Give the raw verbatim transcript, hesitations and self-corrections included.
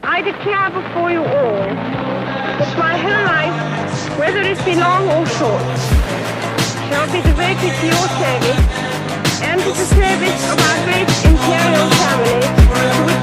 I declare before you all that my whole life, whether it be long or short, shall be devoted to your service and to the service of our great imperial family, to which